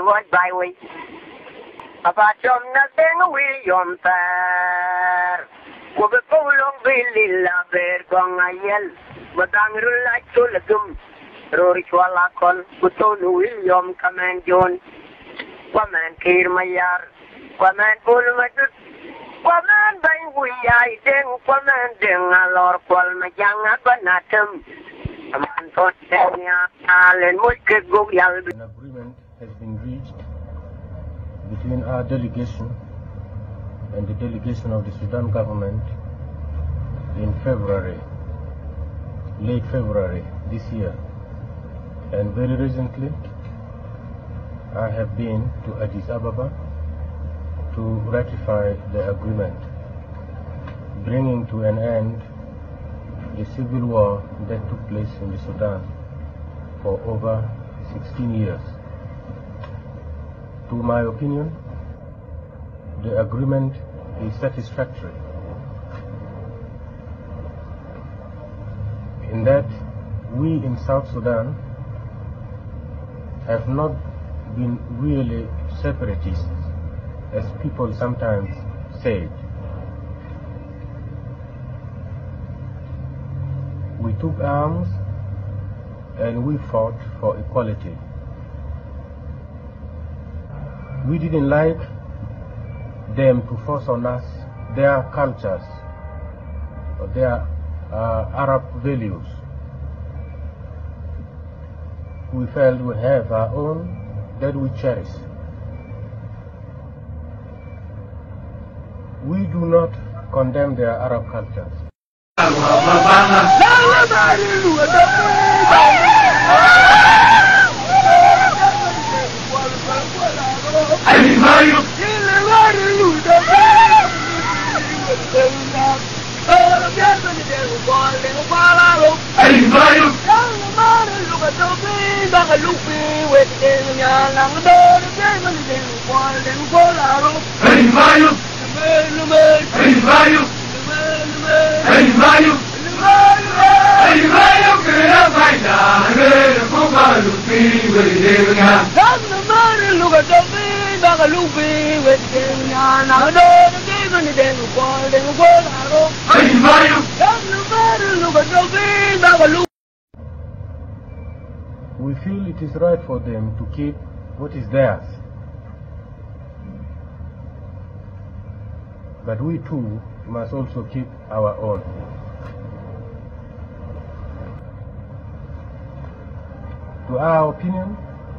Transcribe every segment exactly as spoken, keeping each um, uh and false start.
what by way. About some nothing will yom fair. What a long billy laver gong a yell. But I'm like to the gum. Rorishwala call, Puton William Command John. Woman, Kir Mayar. Woman, Bull Madut. Woman, Bang we I ding. Woman, ding a lord, Paul Majanga Banatum. An agreement has been reached between our delegation and the delegation of the Sudan government in February, late February this year. And very recently, I have been to Addis Ababa to ratify the agreement, bringing to an end the civil war that took place in the Sudan for over sixteen years. To my opinion, the agreement is satisfactory in that we in South Sudan have not been really separatists, as people sometimes say. We took arms and we fought for equality. We didn't like them to force on us their cultures or their uh, Arab values. We felt we have our own that we cherish. We do not condemn their Arab cultures. We feel it is right for them to keep what is theirs, but we too must also keep our own. To our opinion,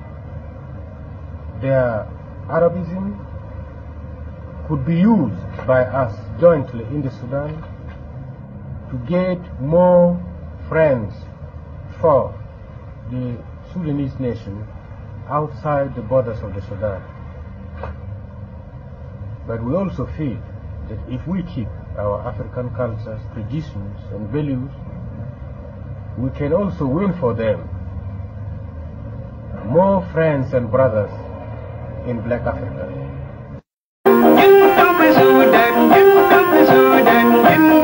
their Arabism could be used by us jointly in the Sudan to get more friends for the Sudanese nation outside the borders of the Sudan. But we also feel that if we keep our African cultures, traditions and values, we can also win for them more friends and brothers in Black Africa.